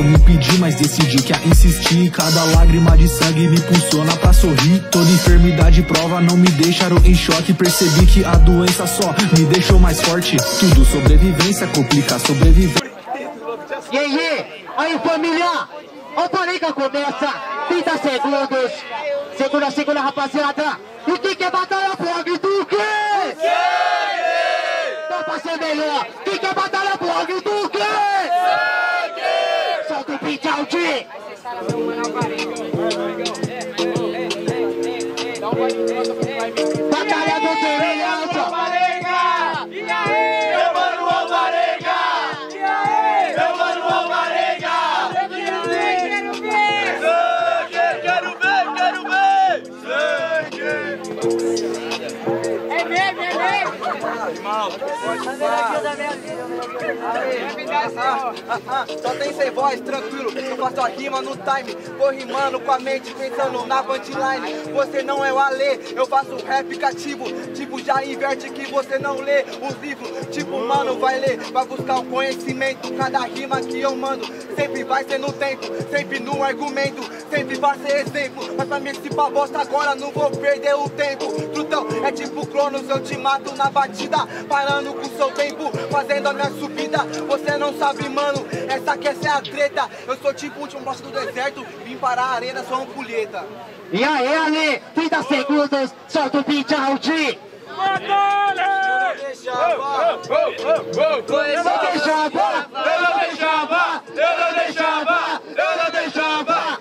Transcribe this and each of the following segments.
tentaram me impedir, mas decidi que a insistir. Cada lágrima de sangue me impulsiona pra sorrir. Toda enfermidade prova não me deixaram em choque. Percebi que a doença só me deixou mais forte. Tudo sobrevivência, complica sobreviver. E aí família, o Parenca começa, 30 segundos. Segura rapaziada. O que é batalha blog do quê? Dá pra ser melhor. O que é batalha blog do quê? Solta o beat, Aldi. Batalha do Semelhança. Meu mano Alvarenga. Meu mano Alvarenga. Quero ver. É mesmo. Só tem sem voz, tranquilo, eu faço a rima no time. Vou rimando com a mente, pensando na punchline. Você não é o Alê, eu faço rap cativo. Tipo, já inverte que você não lê os livros. Tipo, mano, vai ler, vai buscar o conhecimento. Cada rima que eu mando sempre vai ser no tempo, sempre no argumento, sempre vai ser exemplo. Mas pra mim esse pra bosta agora não vou perder o tempo. Trutão, é tipo Cronos, eu te mato na batida, parando com seu tempo, fazendo a minha subida. Você não sabe, mano, essa é a treta. Eu sou tipo o último boss do deserto, vim para a arena, sou um pulheta. E aí, Ale, 30 segundos, solta o beat, Aldi. Eu não deixava.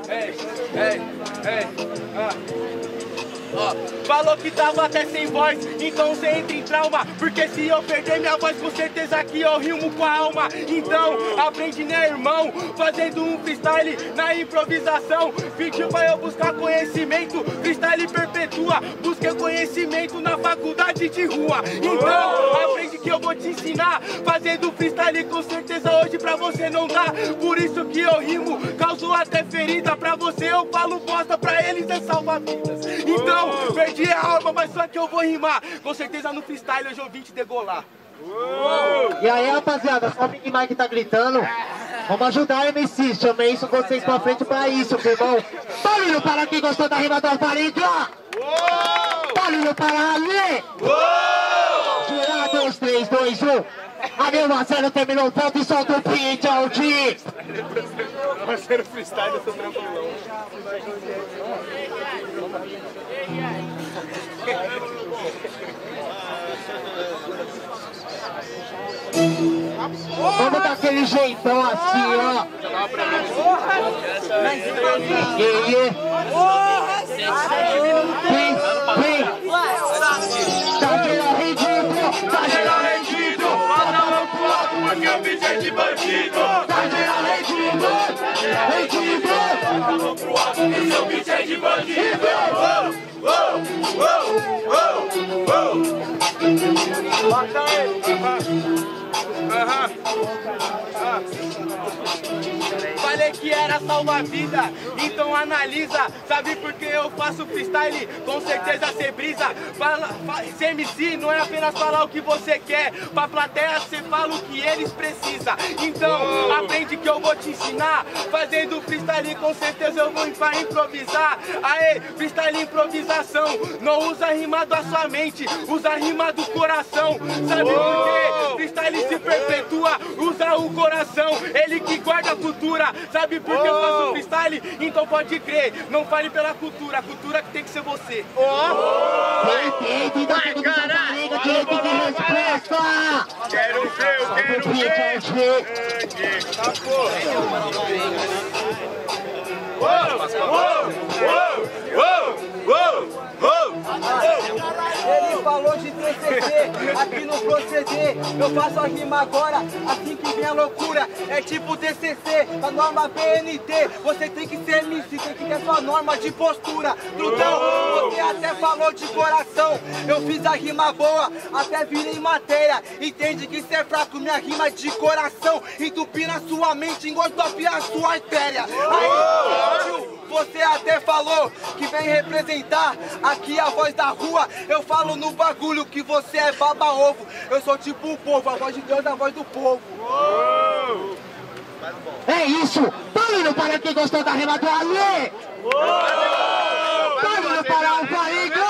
Falou que tava até sem voz, então cê entra em trauma. Porque se eu perder minha voz, com certeza que eu rimo com a alma. Então, aprende, né, irmão? Fazendo um freestyle na improvisação. Pediu pra eu buscar conhecimento, freestyle perpetua. Busquei conhecimento na faculdade de rua. Então, aprende que eu vou te ensinar. Fazendo freestyle, com certeza hoje pra você não dá. Por isso que eu rimo, causo até ferida. Pra você eu falo bosta, pra eles é salva-vidas. Então, perdi a alma, mas só que eu vou rimar. Com certeza no freestyle hoje eu vim te degolar. E aí, rapaziada, só o Big Mike tá gritando. Vamos ajudar a MC, chamei isso vocês pra frente pra isso, meu irmão. Barulho para quem gostou da rima do Alvarenga. Barulho para Ale. Jurados, 3, 2, 1. Ale Marcelo terminou o ponto e solta o beat, Aldi. Parceiro freestyle, eu sou tranquilão. Vamos dar aquele jeitão assim, ó. Vem. Tá geral rendido, tá geral rendido. Bota a mão pro alto porque o bicho é de bandido. Tá geral rendido. Bota a mão pro alto porque o bicho é de bandido. Bota ele. Falei que era salva-vida, então analisa. Sabe por que eu faço freestyle? Com certeza cê brisa. Ser MC não é apenas falar o que você quer. Pra plateia cê fala o que eles precisam. Então aprende que eu vou te ensinar. Fazendo freestyle com certeza eu vou pra improvisar. Aê, freestyle improvisação. Não usa rima da sua mente, usa rima do coração. Sabe por quê? Freestyle se perpetua, usa o coração. Ele que guarda a cultura. Sabe por que eu faço freestyle? Então pode crer, não fale pela cultura, a cultura que tem que ser você. Perfeito, dá tudo do Alvarenga, direito de resposta. Quero ver. Tá porra. Ele falou de TCC, aqui no proceder. Eu faço a rima agora, assim que vem a loucura. É tipo TCC, a norma BNT. Você tem que ser MC, tem que ter sua norma de postura. Trutão, você até falou de coração. Eu fiz a rima boa, até virei matéria. Entende que cê é fraco, minha rima de coração. Entupir na sua mente, engordopia a sua artéria. Aí, tio, você até falou que vem representar aqui a voz da rua. Eu falo no bagulho que você é baba-ovo. Eu sou tipo o povo, a voz de Deus, a voz do povo. É isso. isso. Barulho para quem gostou da rima do Alê. Barulho para o Barriga.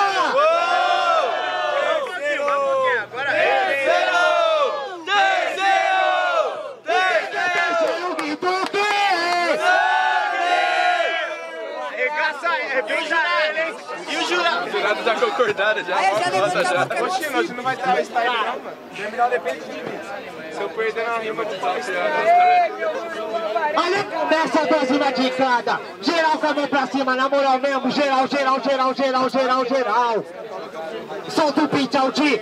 E o jurado? O jurado já concordaram já. Oxi, nós não vai estar style não, mano. Terminal depende de mim. Se eu perder na rima, tu fala Olha, começa a dose de cada. Geral com a mão pra cima, na moral mesmo. Geral, geral, geral, geral, geral, geral. Solta o beat, Aldi.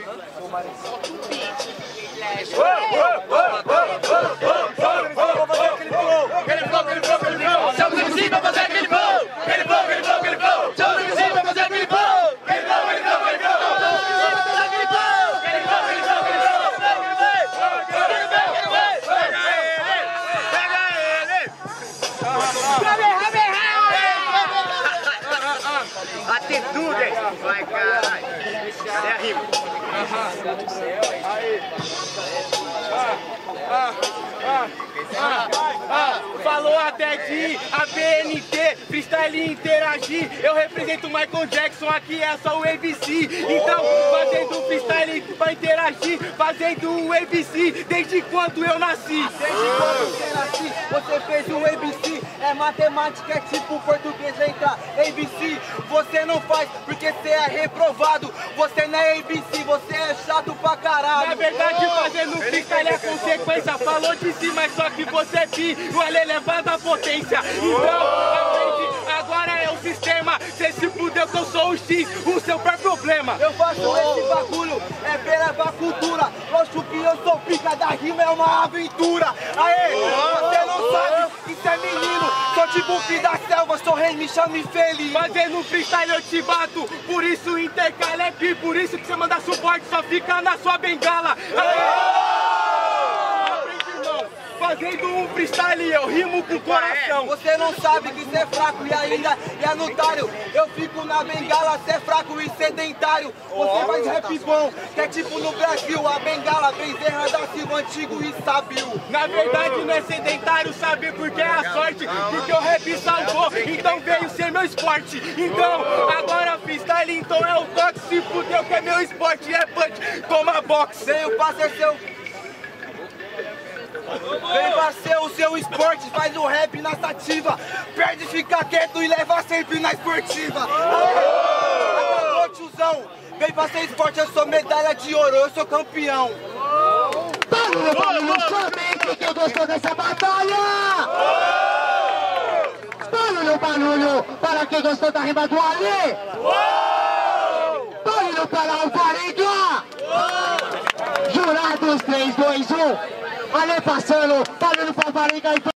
Vai, caralho. Cadê a rima? Falou até de ABNT, freestyle interagir. Eu represento o Michael Jackson, aqui é só o ABC. Então, fazendo freestyle pra interagir, fazendo o ABC desde quando eu nasci. Desde quando você nasci, você fez o ABC. É matemática, é tipo português, letra ABC. Você não faz porque você é reprovado. Você não é ABC, você é chato pra caralho. Na verdade, fazendo freestyle é consequência. Falou de si, mas só que você é pi. O L elevado à potência. Então, aprende, agora é o sistema. Cê se fudeu que eu sou o X, o seu próprio problema. Eu faço esse bagulho, é pela cultura. Lógico que eu sou pica da rima, é uma aventura. Aê, você não sabe, isso é menino. Sou tipo filho da selva, sou rei, me chame feliz. Fazendo freestyle eu te bato, por isso intercala é pi. Por isso que você manda suporte, só fica na sua bengala. Aê! Fazendo um freestyle eu rimo com o coração. Você não sabe que cê é fraco e ainda é notário. Eu fico na bengala, cê é fraco e sedentário. Você faz rap bom, que é tipo no Brasil. A bengala, Bezerra da Silva, antigo e sábio. Na verdade não é sedentário, sabe por que é a sorte? Porque o rap salvou, então veio ser meu esporte. Então, agora freestyle, então é o toque. Se fudeu que é meu esporte, é punch, toma box. Venho pra ser seu... Vem pra ser o seu esporte, faz o rap na sativa. Perde, fica quieto e leva sempre na esportiva. Acabou, tiozão. Vem pra ser esporte, eu sou medalha de ouro, eu sou campeão. Barulho, barulho, somente quem gostou dessa batalha. Barulho, barulho, para quem gostou da rima do Alê. Barulho para o Barriga. Jurados 3, 2, 1. Ale passando, barulho para o Barriga e